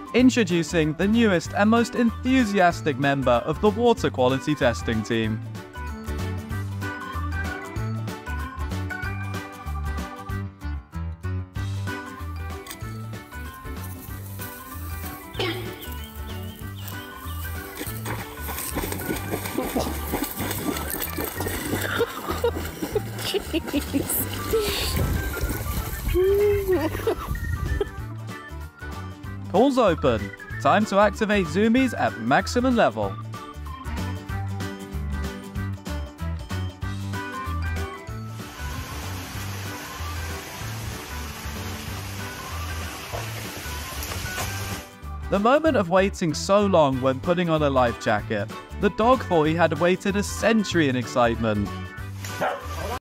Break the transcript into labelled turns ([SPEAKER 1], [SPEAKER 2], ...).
[SPEAKER 1] Introducing the newest and most enthusiastic member of the water quality testing team. Pools open. Time to activate zoomies at maximum level. The moment of waiting so long when putting on a life jacket. The dog thought he had waited a century in excitement.